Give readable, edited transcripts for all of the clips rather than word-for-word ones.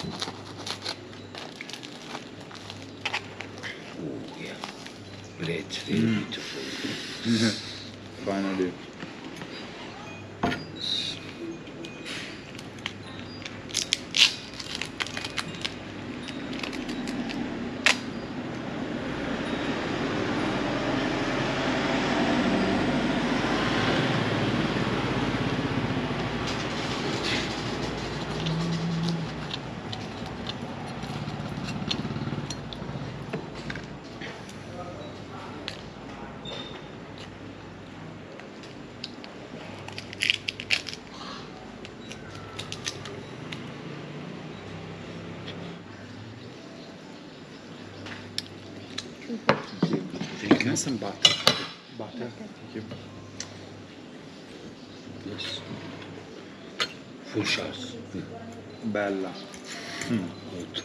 Yeah. Great, very beautiful. Finally. Thank you. Some butter. Butter. Thank you. Yes. Full shots. Bella. Good.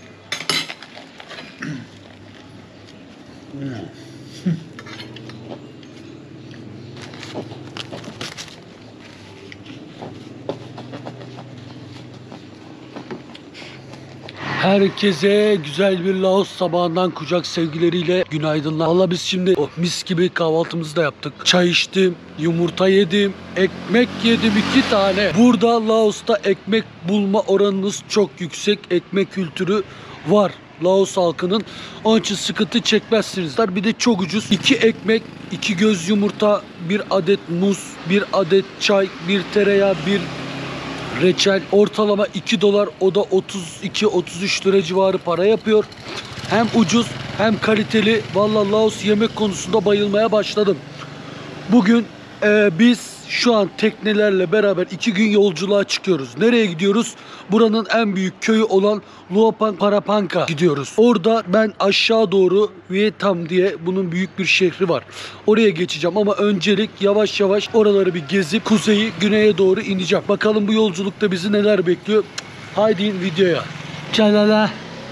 Herkese güzel bir Laos sabahından kucak sevgileriyle günaydınlar. Valla biz şimdi mis gibi kahvaltımızı da yaptık. Çay içtim, yumurta yedim, ekmek yedim 2 tane. Burada Laos'ta ekmek bulma oranınız çok yüksek. Ekmek kültürü var Laos halkının. Onun için sıkıntı çekmezsiniz. Bir de çok ucuz. 2 ekmek, 2 göz yumurta, 1 adet muz, 1 adet çay, 1 tereyağı, 1 reçel, ortalama 2 dolar, o da 32-33 lira civarı para yapıyor. Hem ucuz hem kaliteli. Vallahi Laos yemek konusunda bayılmaya başladım. Bugün biz şu an teknelerle beraber 2 gün yolculuğa çıkıyoruz. Nereye gidiyoruz? Buranın en büyük köyü olan Luapang Parapang'a gidiyoruz. Orada ben aşağı doğru Vietnam diye bunun büyük bir şehri var. Oraya geçeceğim ama öncelik yavaş yavaş oraları bir gezip kuzeyi güneye doğru ineceğim. Bakalım bu yolculukta bizi neler bekliyor. Haydi in videoya. Çalala.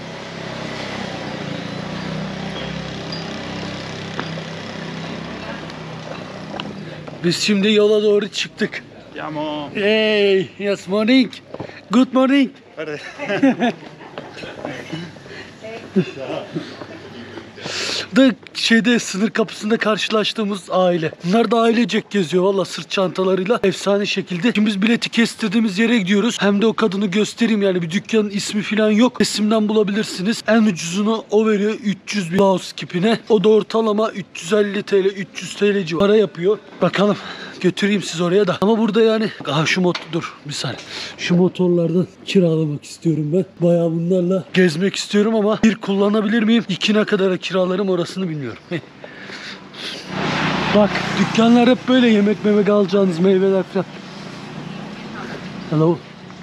Biz şimdi yola doğru çıktık. Yamo. Hey, yes morning. Good morning. Sınır kapısında karşılaştığımız aile. Bunlar da ailecek geziyor valla sırt çantalarıyla efsane şekilde. Şimdi biz bileti kestirdiğimiz yere gidiyoruz. Hem de o kadını göstereyim, yani bir dükkanın ismi falan yok. Resimden bulabilirsiniz. En ucuzunu o veriyor 300 bin Laos kipine. O da ortalama 350 TL 300 TL civarı para yapıyor. Bakalım. Götüreyim siz oraya da. Ama burada yani dur bir saniye. Şu motorlardan kiralamak istiyorum ben. Bayağı bunlarla gezmek istiyorum ama bir kullanabilir miyim? 2 ne kadara kiralarım orasını bilmiyorum. Bak dükkanlar hep böyle, yemek memek alacağınız meyveler falan. Hello.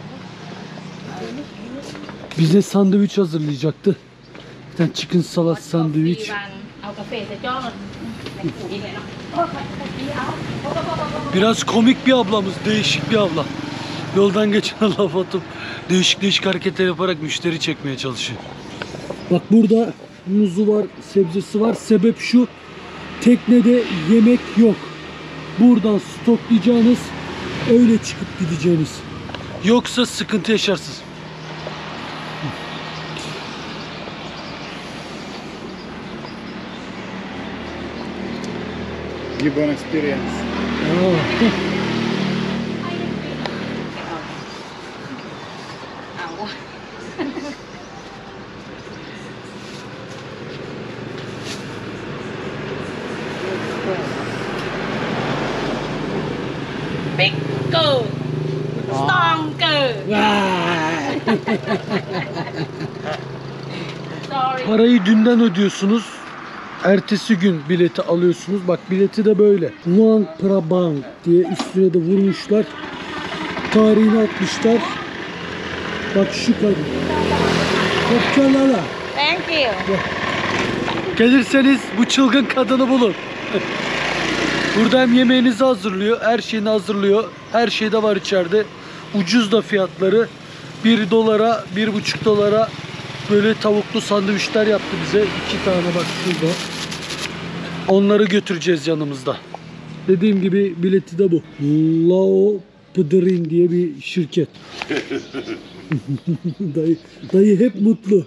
Bize sandviç hazırlayacaktı. Bir tane chicken salad sandviç. Biraz komik bir ablamız, değişik bir abla. Yoldan geçen laf atıp değişik hareketler yaparak müşteri çekmeye çalışıyor. Bak burada muzu var, sebzesi var. Sebep şu: teknede yemek yok. Buradan stoklayacağınız, öyle çıkıp gideceğiniz. Yoksa sıkıntı yaşarsınız. Give an experience. Bigger, stronger. Parayı dünden ödüyorsunuz. Ertesi gün bileti alıyorsunuz. Bak bileti de böyle. Luang Prabang diye üstüne de vurmuşlar. Tarihini atmışlar. Bak şu kadın. Kopçalala. Thank you. Gelirseniz bu çılgın kadını bulun. Burada hem yemeğinizi hazırlıyor, her şeyini hazırlıyor. Her şey de var içeride. Ucuz da fiyatları. 1 dolara, 1,5 dolara böyle tavuklu sandviçler yaptı bize. 2 tane bak şurada. Onları götüreceğiz yanımızda. Dediğim gibi bileti de bu. Lao Pdrin diye bir şirket. Dayı hep mutlu.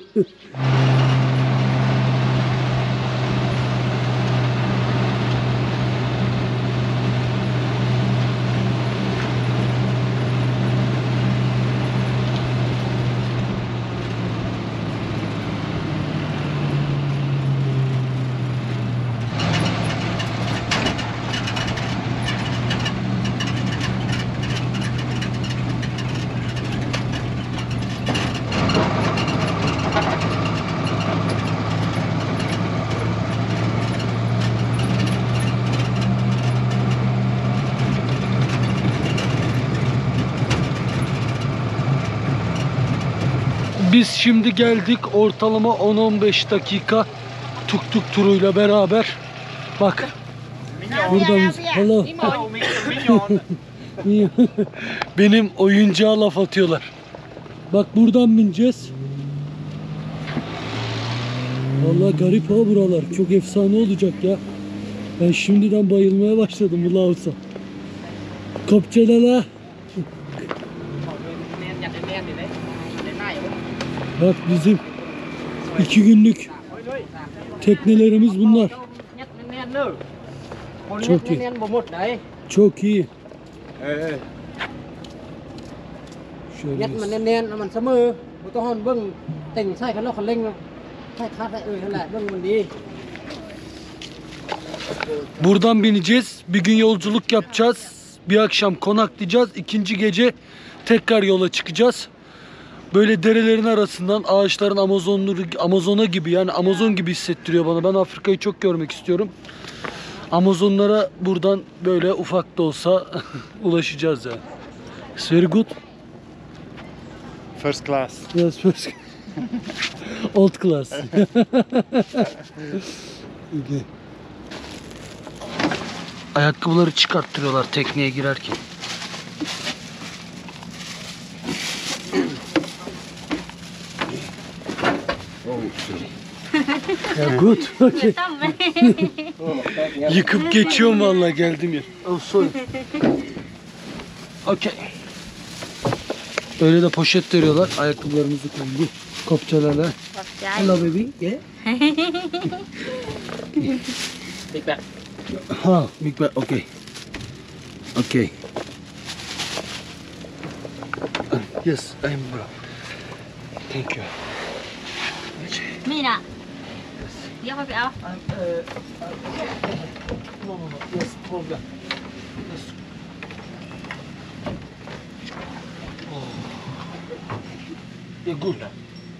Biz şimdi geldik, ortalama 10-15 dakika tuk tuk turuyla beraber. Bak buradayız. Hello. Benim oyuncağa laf atıyorlar. Bak buradan bineceğiz. Vallahi garip ha buralar. Çok efsane olacak ya. Ben şimdiden bayılmaya başladım bu Laos'a. Kopçelala. Bak bizim 2 günlük teknelerimiz bunlar. Çok iyi. Çok iyi. Şöyle Nhất mà nen mà sớm mơ, một tô hòn bưng tỉnh sai cái nó còn linh sai khát lại hay là bưng mình đi. buradan bineceğiz. Bir gün yolculuk yapacağız. Bir akşam konaklayacağız. İkinci gece tekrar yola çıkacağız. Böyle derelerin arasından ağaçların Amazona gibi, yani Amazon gibi hissettiriyor bana. Ben Afrika'yı çok görmek istiyorum. Amazonlara buradan böyle ufak da olsa ulaşacağız yani. It's very good. First class. Yes, first. Old class. Okay. Ayakkabıları çıkarttırıyorlar tekneye girerken. Ya good. Okay. Yıkıp geçiyorum vallahi geldim ya. Oh sorry. Okay. Öyle de poşet veriyorlar. Ayakkabılarımızı koyuyor. Kopçalarla. Hello baby. Yeah. Big bag. Ha, big bag. Okay. Okay. Yes, I'm bro. Thank you. Mira. Dắt vào áo. No. Yes, problem. Yes. Oh. Yeah, good. Yes.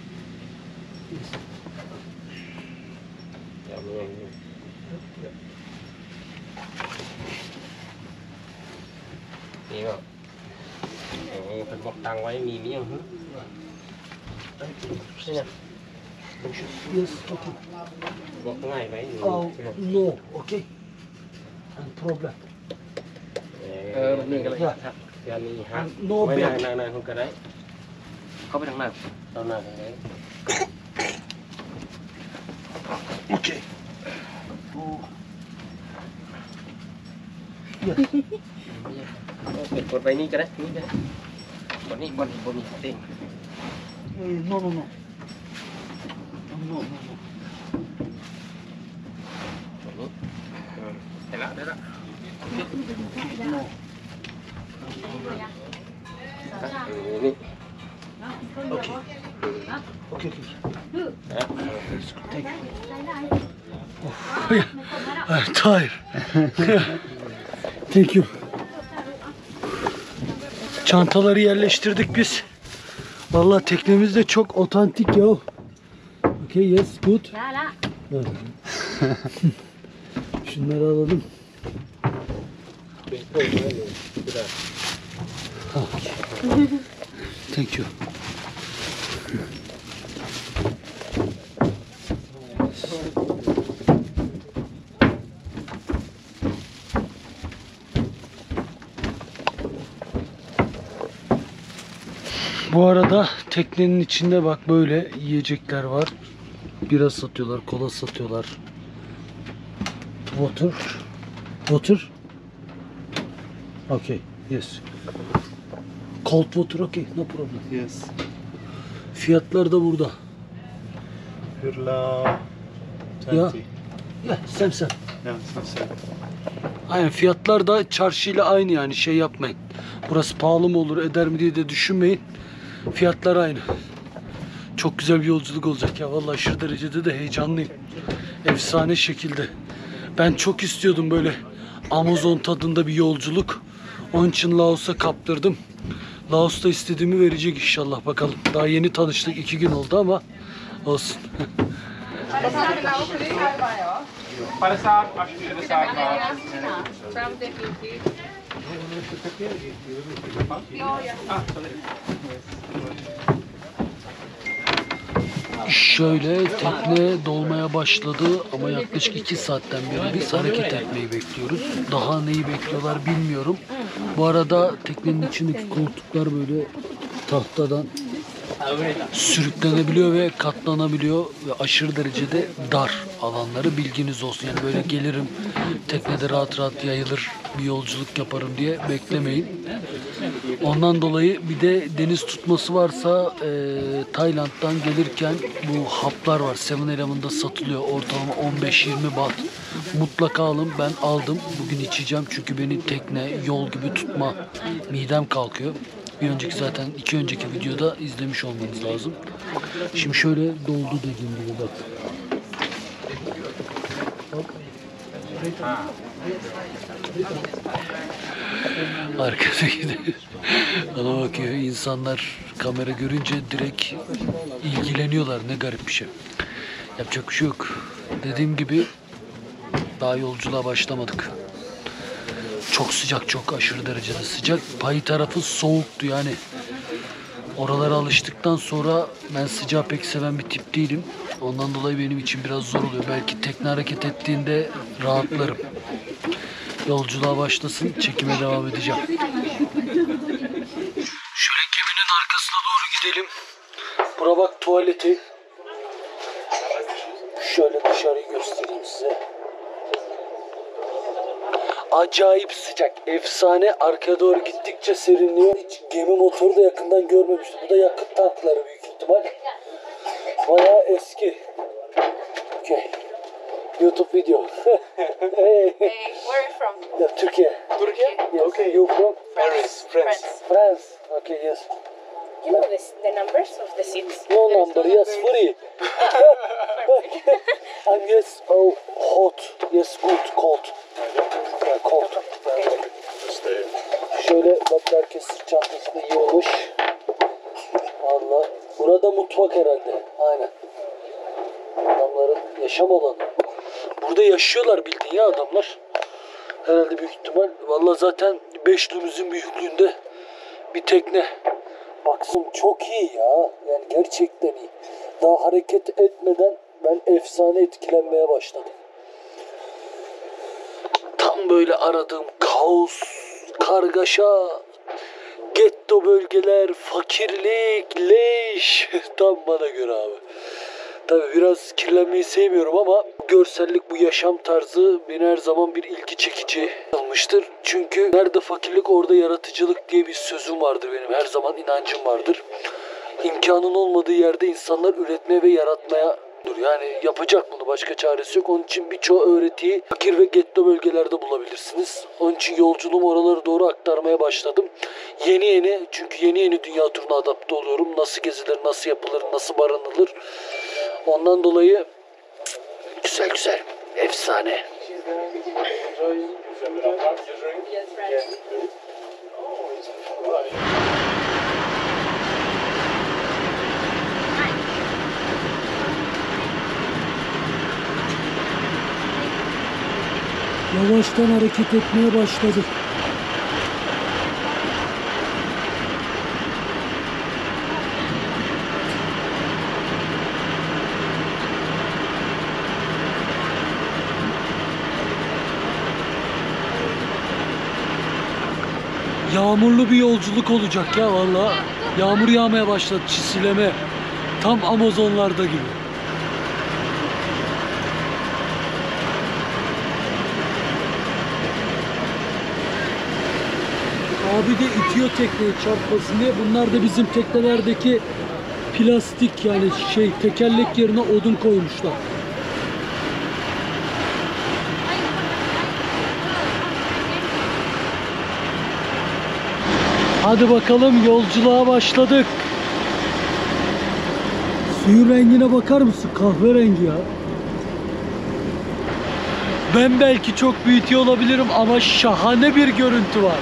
Hiểu không? Phải bọc tăng quay mì miếng hứ. Yes, okay. Bọc cái này váy. Oh, no, okay. And problem. Mình cái này. Yeah. Cái này hát. No Mấy bed. này không cái đấy. Có phải thằng nào? Thằng nào thằng đấy. Okay. Oh. Yes. Cột váy ní cái đấy, ní cái đấy. Bọn ní tên. No. No. Đấy đó. No. Ní. Okay. Okay. Đó. Thank you. Oh, yeah. I'm tired. Thank you. Çantaları yerleştirdik biz. Vallahi teknemiz de çok otantik ya. Okay, yes, good. Đó đó. Şunları alalım. Okay. Thank you. Bu arada teknenin içinde bak böyle yiyecekler var. Bira satıyorlar, kola satıyorlar. Water. Okay, yes. Cold water, okay, no problem. Yes. Fiyatlar da burada. Hyrla Ja. 20. Ya sen. Ja, sen. Aynen, fiyatlar da çarşıyla aynı, yani şey yapmayın. Burası pahalı mı olur eder mi diye de düşünmeyin. Fiyatlar aynı. Çok güzel bir yolculuk olacak ya. Vallahi aşırı derecede de heyecanlıyım. Efsane şekilde. Ben çok istiyordum böyle Amazon tadında bir yolculuk. Onun için Laos'a kaptırdım. Laos'ta istediğimi verecek inşallah, bakalım. Daha yeni tanıştık, 2 gün oldu ama olsun. Şöyle tekne dolmaya başladı ama yaklaşık 2 saatten beri biz hareket etmeyi bekliyoruz. Daha neyi bekliyorlar bilmiyorum. Bu arada teknenin içindeki koltuklar böyle tahtadan sürüklenebiliyor ve katlanabiliyor ve aşırı derecede dar alanları, bilginiz olsun. Yani böyle gelirim teknede rahat rahat yayılır bir yolculuk yaparım diye beklemeyin. Ondan dolayı bir de deniz tutması varsa Tayland'dan gelirken bu haplar var. 7-Eleven'da satılıyor. Ortalama 15-20 baht. Mutlaka alın. Ben aldım. Bugün içeceğim çünkü beni tekne yol gibi tutma. Midem kalkıyor. Bir önceki, zaten 2 önceki videoda izlemiş olmanız lazım. Şimdi şöyle doldu dediğim gibi bak. Arkadaki de bana bakıyor. İnsanlar kamera görünce direkt ilgileniyorlar. Ne garip bir şey. Yapacak bir şey yok. Dediğim gibi daha yolculuğa başlamadık. Çok sıcak, çok aşırı derecede sıcak. Payı tarafı soğuktu yani. Oralara alıştıktan sonra ben sıcağı pek seven bir tip değilim. Ondan dolayı benim için biraz zor oluyor. Belki tekne hareket ettiğinde rahatlarım. Yolculuğa başlasın, çekime devam edeceğim. Şöyle geminin arkasına doğru gidelim. Bura bak tuvaleti. Şöyle dışarıyı göstereyim size. Acayip sıcak, efsane. Arkaya doğru gittikçe serinliyor. Hiç gemi motoru da yakından görmemiştim. Bu da yakıt tankları büyük ihtimal. Bayağı eski. Okay. YouTube video. Hey. Where are you from? Yeah, Türkiye. Turkey? Yes. Okay, you from? Paris, France. France. Okay, yes. You know the numbers of the seats? No number, yes, free. And yes, oh, hot. Yes, good, cold. Yeah, cold. Şöyle bak, herkes sırt çantasını yığmış. Allah. Burada mutfak herhalde. Aynen. Adamların yaşam alanı. Burada yaşıyorlar bildiğin ya adamlar. Herhalde büyük ihtimal. Vallahi zaten 5 dönümüzün büyüklüğünde bir tekne. Baksın çok iyi ya. Yani gerçekten iyi. Daha hareket etmeden ben efsane etkilenmeye başladım. Tam böyle aradığım kaos, kargaşa, getto bölgeler, fakirlik, leş. Tam bana göre abi. Tabii biraz kirlenmeyi sevmiyorum ama görsellik, bu yaşam tarzı beni her zaman bir ilgi çekici olmuştur. Çünkü nerede fakirlik orada yaratıcılık diye bir sözüm vardır benim. Her zaman inancım vardır. İmkanın olmadığı yerde insanlar üretmeye ve yaratmaya dur. Yani yapacak bunu, başka çaresi yok. Onun için birçoğu öğretiyi fakir ve getto bölgelerde bulabilirsiniz. Onun için yolculuğumu oralara doğru aktarmaya başladım. Çünkü yeni dünya turuna adapte oluyorum. Nasıl gezilir, nasıl yapılır, nasıl barınılır. Ondan dolayı güzel, efsane. Yavaştan hareket etmeye başladık. Yağmurlu bir yolculuk olacak ya vallahi. Yağmur yağmaya başladı, çisileme. Tam Amazonlarda gibi. Abi de itiyor tekneyi çarpmasın diye. Bunlar da bizim teknelerdeki plastik yani tekerlek yerine odun koymuşlar. Hadi bakalım yolculuğa başladık. Suyun rengine bakar mısın? Kahverengi ya. Ben belki çok büyütüyor olabilirim ama şahane bir görüntü var.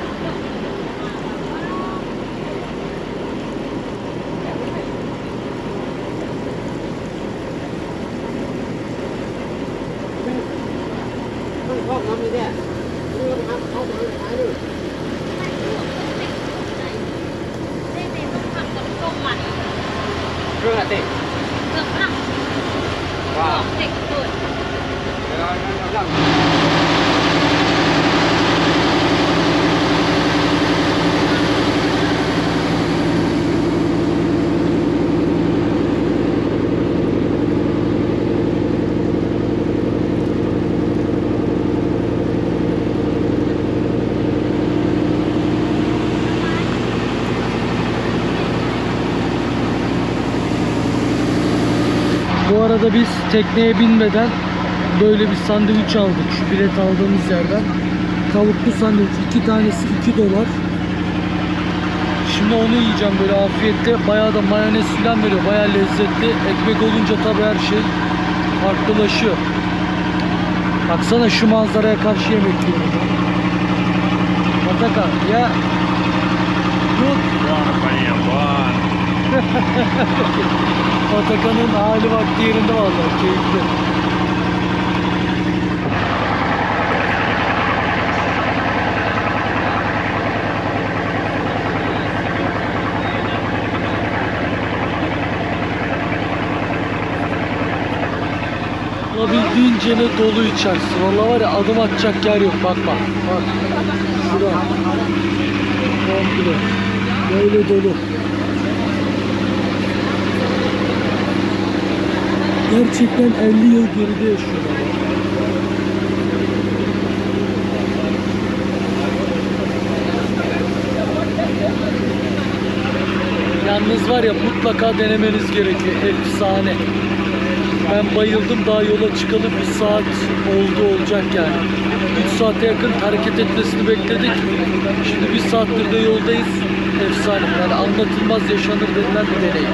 Bu arada biz tekneye binmeden böyle bir sandviç aldık şu bilet aldığımız yerden. Tavuklu sandviç 2 tanesi $2. Şimdi onu yiyeceğim böyle afiyetle. Bayağı da mayonez falan veriyor. Bayağı lezzetli. Ekmek olunca tabii her şey farklılaşıyor. Baksana şu manzaraya karşı yemek yiyorum. Pataka ya. Good. Pataka'nın hali vakti yerinde vallahi, keyifli. Olabildiğince ne dolu içerisi. Vallahi var ya adım atacak yer yok. Bak bak. Bak. Şurada. Komple. Böyle dolu. Gerçekten 50 yıl geride yaşıyorlar. Yalnız var ya mutlaka denemeniz gerekiyor. Efsane. Ben bayıldım. Daha yola çıkalı 1 saat olacak yani. 3 saate yakın hareket etmesini bekledik. Şimdi 1 saattir de yoldayız. Efsane. Yani anlatılmaz yaşanır denilen bir deneyim.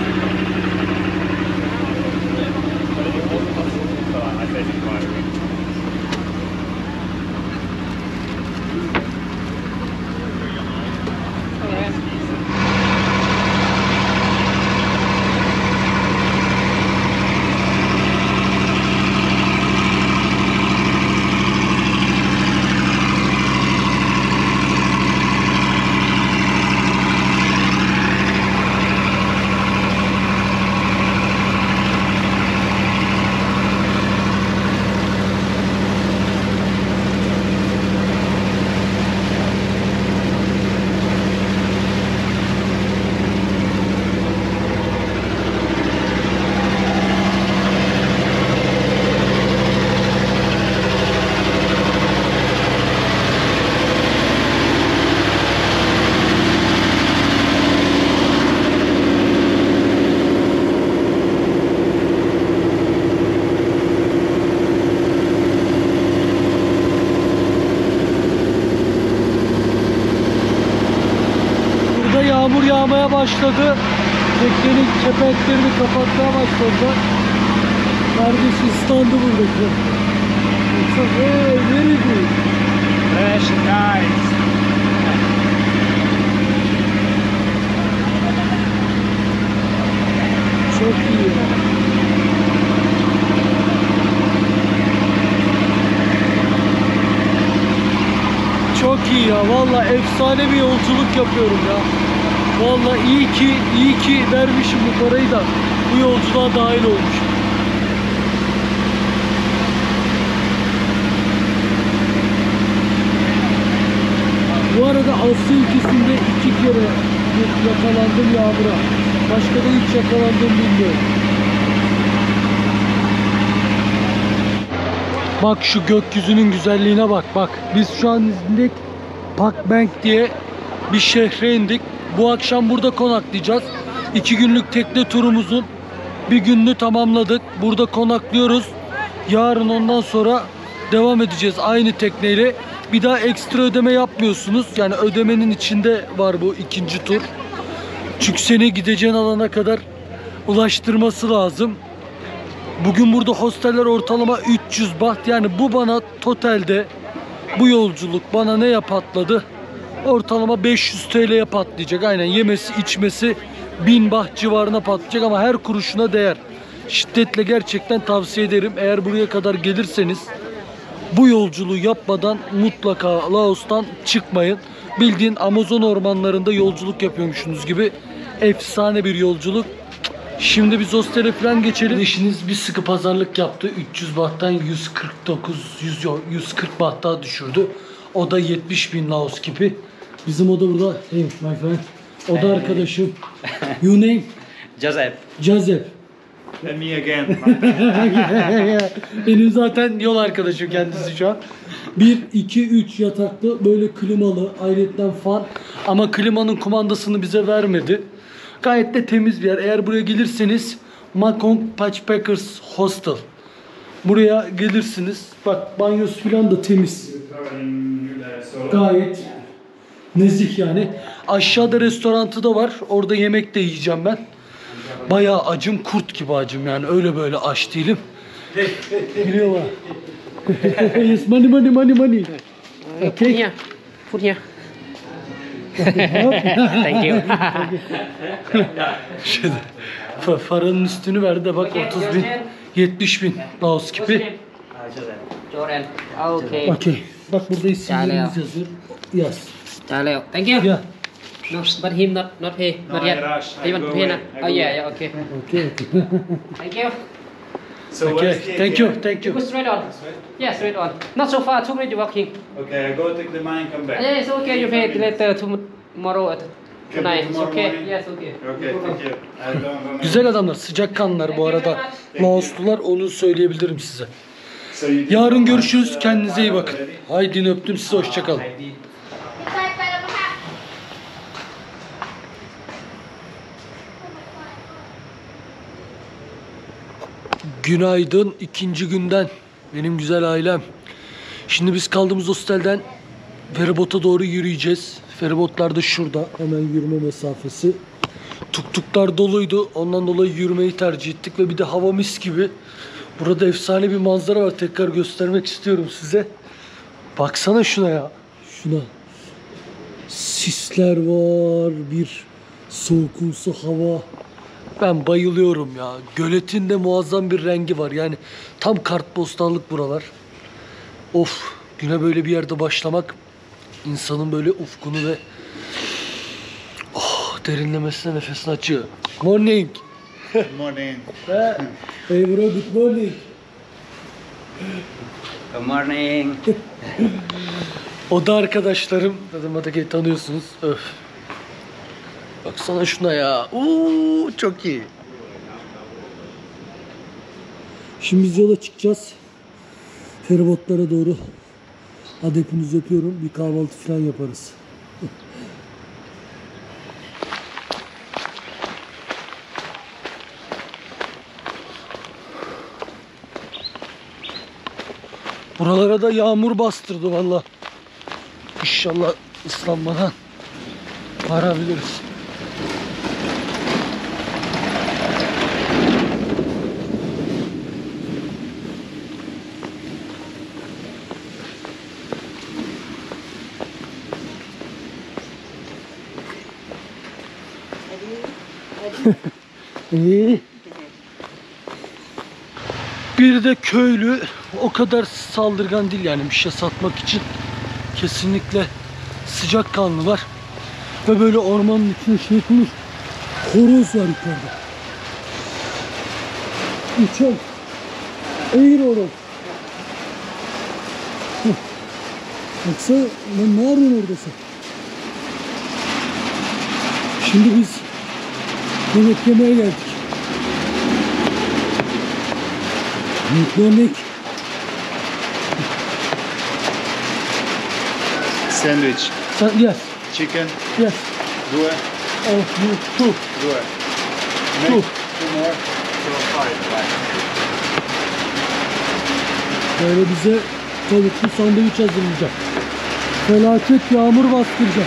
Yağmur yağmaya başladı. Teknenin kepenklerini kapatmaya başladılar. Kardeş ıslandı buradaki. Hey, very good. Fresh guys. Çok iyi ya. Çok iyi ya. Vallahi efsane bir yolculuk yapıyorum ya. Vallahi iyi ki vermişim bu parayı da bu yolculuğa dahil olmuşum. Bu arada Asya ülkesinde 2 kere yakalandım yağmura. Başka da hiç yakalandım bilmiyorum. Bak şu gökyüzünün güzelliğine bak bak. Biz şu an indik Pak Bank diye bir şehre indik. Bu akşam burada konaklayacağız. 2 günlük tekne turumuzun bir gününü tamamladık. Burada konaklıyoruz. Yarın ondan sonra devam edeceğiz aynı tekneyle. Bir daha ekstra ödeme yapmıyorsunuz. Yani ödemenin içinde var bu ikinci tur. Çünkü seni gideceğin alana kadar ulaştırması lazım. Bugün burada hosteller ortalama 300 baht. Yani bu bana totalde bu yolculuk bana neye patladı? Ortalama 500 TL'ye patlayacak. Aynen, yemesi içmesi 1000 baht civarına patlayacak ama her kuruşuna değer. Şiddetle gerçekten tavsiye ederim. Eğer buraya kadar gelirseniz bu yolculuğu yapmadan mutlaka Laos'tan çıkmayın. Bildiğin Amazon ormanlarında yolculuk yapıyormuşsunuz gibi efsane bir yolculuk. Şimdi biz hostele falan geçelim. İşiniz bir sıkı pazarlık yaptı. 300 bahttan 140 bahta düşürdü. O da 70.000 Laos gibi. Bizim o da burada. Hey my friend. O da arkadaşım. Your name? Joseph. Joseph. And me again. Benim zaten yol arkadaşım kendisi şu an. 1, 2, 3 yataklı, böyle klimalı, ayrıca fan. Ama klimanın kumandasını bize vermedi. Gayet de temiz bir yer. Eğer buraya gelirseniz Makong Backpackers Hostel. Buraya gelirsiniz. Bak, banyosu falan da temiz. Gayet nezih yani. Aşağıda restorantı da var. Orada yemek de yiyeceğim ben. Bayağı acım, kurt gibi acım yani. Öyle böyle aç değilim. Geliyor bana. Yes, money. Put here. Put here. Thank you. Şeyde, paranın üstünü verdi de bak, 30.000, 70.000 Laos gibi. Jordan. Okay. Okey. Bak burada isimlerimiz yazıyor. Yaz. Chào Thank you. Ya. No, but him not pay. Not yet. I rush. I He want go to pay now. away. I Oh go yeah, okay. Okey. Thank you. So Okay. where's the Thank you. ATM? Thank you. Go straight on. Yeah, straight on. Not so far. 2 minutes walking. Okay, I go take the money and come back. Yeah, it's okay. You pay it later tomorrow at Can we tonight. It's tomorrow okay. morning? Yes, okay. Okay, thank you. I don't remember. Güzel adamlar, sıcakkanlılar bu arada. Laoslular, onu söyleyebilirim size. So you did Yarın one görüşürüz. month, Kendinize iyi bakın. already? Haydi öptüm sizi. Hoşçakalın. I did. Günaydın ikinci günden benim güzel ailem. Şimdi biz kaldığımız hostelden feribota doğru yürüyeceğiz. Feribotlar da şurada, hemen yürüme mesafesi. Tuktuklar doluydu, ondan dolayı yürümeyi tercih ettik ve bir de hava mis gibi. Burada efsane bir manzara var, tekrar göstermek istiyorum size. Baksana şuna ya. Şuna. Sisler var, bir soğukumsu hava. Ben bayılıyorum ya. Göletin de muazzam bir rengi var. Yani tam kartpostallık buralar. Of, güne böyle bir yerde başlamak insanın böyle ufkunu ve derinlemesine nefesini açıyor. Morning. Good morning. Hey bro, good morning. Good morning. O da arkadaşlarım. Zaten Matake'yi tanıyorsunuz. Öf. Baksana şuna ya. Uuu, çok iyi. Şimdi biz yola çıkacağız. Feribotlara doğru. Hadi hepinizi öpüyorum. Bir kahvaltı falan yaparız. Buralara da yağmur bastırdı valla. İnşallah ıslanmadan varabiliriz. İyi. Bir de köylü o kadar saldırgan değil yani bir şey satmak için. Kesinlikle sıcakkanlılar. Ve böyle ormanın içine şey yapılmış. Horoz var yukarıda. Uçan. Eğir horoz. Baksana lan, ne arıyorsun orada sen? Şimdi biz yemek yemeye geldik. Yemek. Sandwich. Yes. Chicken. Yes. Dua. Oh, you too. Dua. Two more. So 5, right? Böyle bize tavuklu sandviç hazırlayacak. Felaket yağmur bastıracak.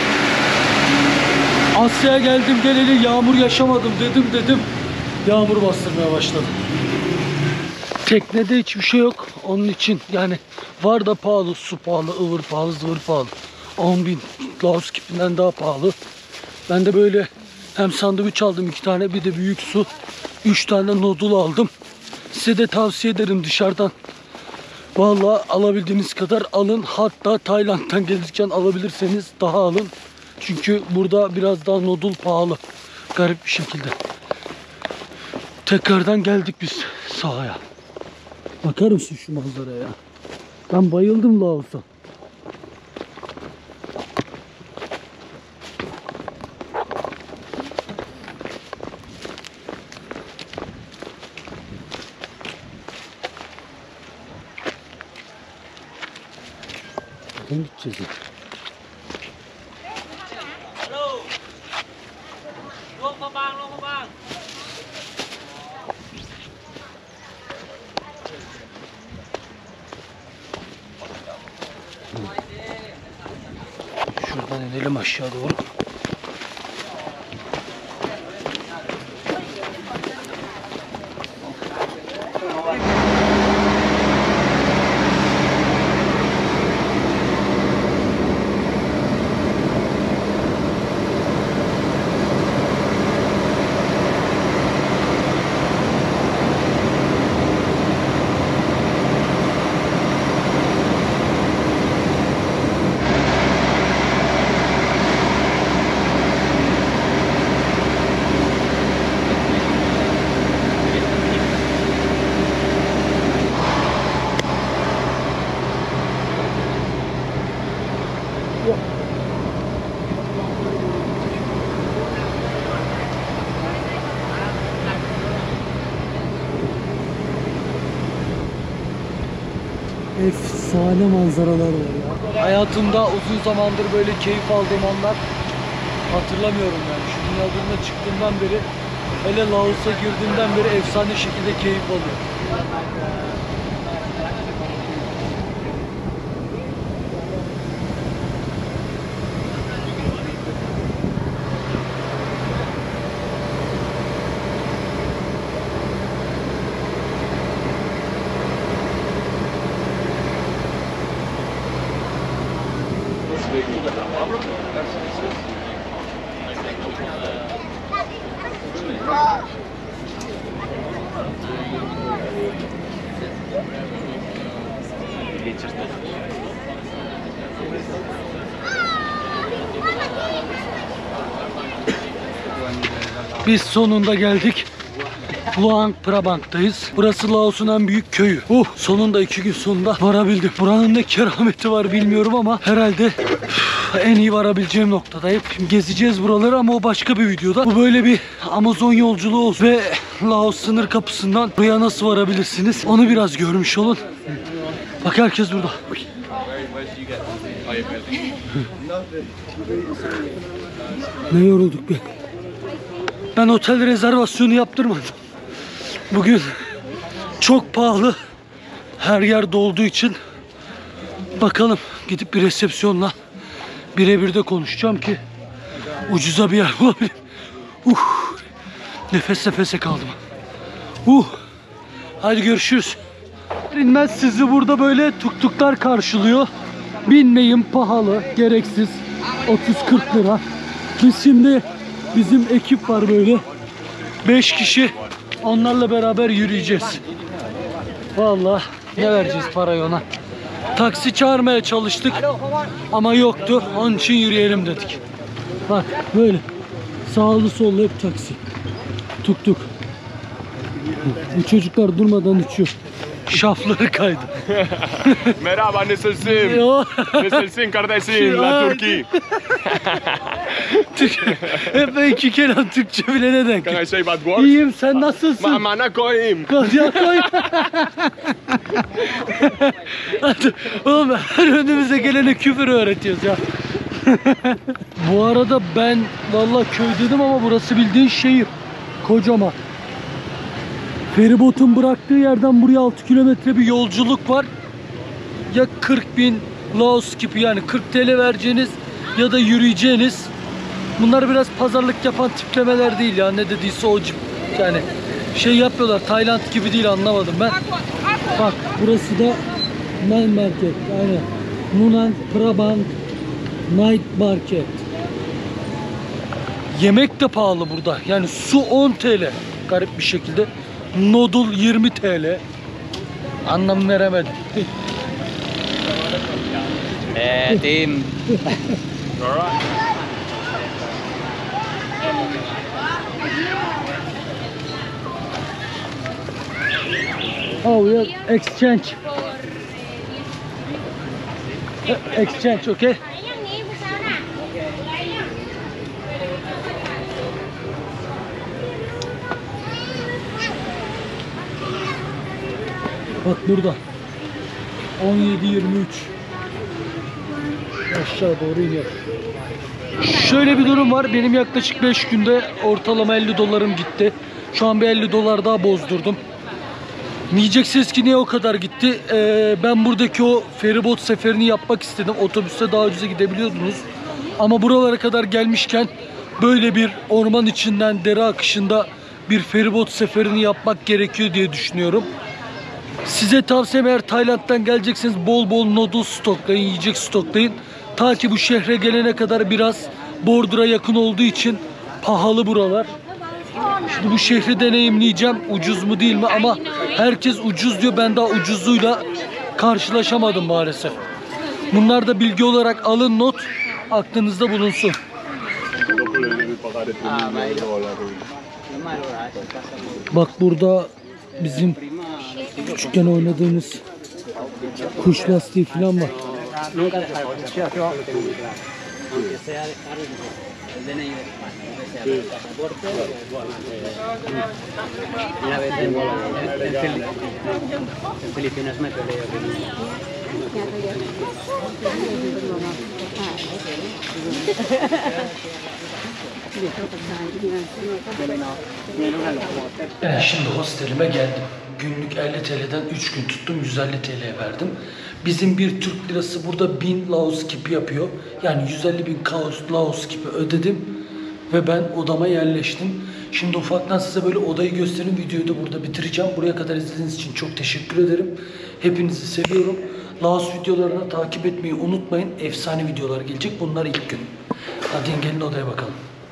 Asya'ya geldim geleli yağmur yaşamadım dedim. Yağmur bastırmaya başladı. Teknede hiçbir şey yok. Onun için yani var da pahalı, su pahalı, ıvır pahalı, zıvır pahalı. 10.000 Laos kipinden daha pahalı. Ben de böyle hem sandviç aldım 2 tane, bir de büyük su. 3 tane noodle aldım. Size de tavsiye ederim dışarıdan. Vallahi alabildiğiniz kadar alın. Hatta Tayland'dan gelirken alabilirseniz daha alın. Çünkü burada biraz daha noodle pahalı. Garip bir şekilde. Tekrardan geldik biz sahaya. Bakar mısın şu manzaraya? Ben bayıldım Laos'a. Nereden gideceğiz ya? Şuradan inelim aşağı doğru. Efsane manzaralar var ya. Hayatımda uzun zamandır böyle keyif aldığım anlar hatırlamıyorum yani. Şu dünya turuna çıktığımdan beri, hele Laos'a girdiğimden beri efsane şekilde keyif alıyorum. Biz sonunda geldik. Luang Prabang'dayız. Burası Laos'un en büyük köyü. Sonunda 2 gün sonunda varabildim. Buranın ne kerameti var bilmiyorum ama herhalde en iyi varabileceğim noktadayım. Şimdi gezeceğiz buraları ama o başka bir videoda. Bu böyle bir Amazon yolculuğu olsun ve Laos sınır kapısından buraya nasıl varabilirsiniz onu biraz görmüş olun. Bak herkes burada. Ne yorulduk be. Ben otel rezervasyonu yaptırmadım. Bugün çok pahalı. Her yer dolduğu için bakalım gidip bir resepsiyonla birebir de konuşacağım ki ucuza bir yer bulabileyim. Nefes nefese kaldım. Hadi görüşürüz. İnmez sizi burada böyle tuktuklar karşılıyor. Binmeyin, pahalı, gereksiz. 30-40 lira. Biz şimdi bizim ekip var böyle. 5 kişi. Onlarla beraber yürüyeceğiz. Vallahi ne vereceğiz parayı ona. Taksi çağırmaya çalıştık ama yoktu. Onun için yürüyelim dedik. Bak böyle sağlı sollu hep taksi. Tuk tuk. Bu çocuklar durmadan uçuyor. Şafları kaydı. Merhaba, nasılsın? Nasılsın kardeşim? La Turki. Hep ben 2 kelam Türkçe bile neden? Can I say bad words? İyiyim, sen nasılsın? Amana koyayım. Ya koy. Oğlum her önümüze gelene küfür öğretiyoruz ya. Bu arada ben vallahi köy dedim ama burası bildiğin şehir. Kocaman. Feribotun bıraktığı yerden buraya 6 kilometre bir yolculuk var. Ya 40.000 Laos gibi, yani 40 TL vereceğiniz ya da yürüyeceğiniz. Bunlar biraz pazarlık yapan tiplemeler değil ya, ne dediyse o yani şey yapıyorlar, Tayland gibi değil, anlamadım ben. Bak burası da Night Market, aynen. Nunang Prabang Night Market. Yemek de pahalı burada, yani su 10 TL garip bir şekilde, noodle 20 TL, anlam veremedim. Team. Alright. Oh, we have exchange. Exchange, okay? Bak burada 17-23 aşağı doğru iniyor. Şöyle bir durum var. Benim yaklaşık 5 günde ortalama 50 dolarım gitti. Şu an bir 50 dolar daha bozdurdum. Diyeceksiniz ki niye o kadar gitti? Ben buradaki o feribot seferini yapmak istedim. Otobüste daha ucuza gidebiliyordunuz. Ama buralara kadar gelmişken böyle bir orman içinden dere akışında bir feribot seferini yapmak gerekiyor diye düşünüyorum. Size tavsiyem, eğer Tayland'dan gelecekseniz bol bol noodle stoklayın, yiyecek stoklayın. Ta ki bu şehre gelene kadar biraz Bordur'a yakın olduğu için pahalı buralar. Şimdi bu şehri deneyimleyeceğim. Ucuz mu değil mi, ama herkes ucuz diyor. Ben daha ucuzluğuyla karşılaşamadım maalesef. Bunlar da bilgi olarak alın, not aklınızda bulunsun. Bak burada bizim küçükken oynadığımız kuş lastiği falan var. Filipinas me peleé. Şimdi hostelime geldim. Günlük 50 TL'den 3 gün tuttum, 150 TL verdim. Bizim bir Türk lirası burada 1000 Laos gibi yapıyor. Yani 150.000 Laos gibi ödedim ve ben odama yerleştim. Şimdi ufaktan size böyle odayı göstereyim. Videoyu da burada bitireceğim. Buraya kadar izlediğiniz için çok teşekkür ederim. Hepinizi seviyorum. Laos videolarını takip etmeyi unutmayın. Efsane videolar gelecek. Bunlar ilk gün. Hadi gelin odaya bakalım.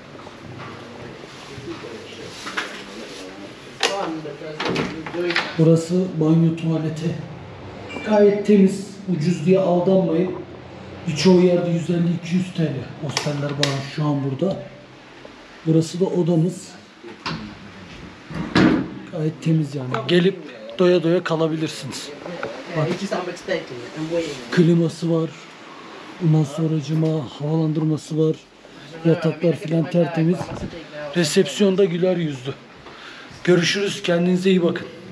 Burası banyo tuvaleti. Gayet temiz, ucuz diye aldanmayın. Birçoğu yerde 150-200 TL. Hosteller var şu an burada. Burası da odamız. Gayet temiz yani. Gelip doya doya kalabilirsiniz. Bak, kliması var. Ondan sonracıma havalandırması var. Yataklar filan tertemiz. Resepsiyonda güler yüzlü. Görüşürüz. Kendinize iyi bakın.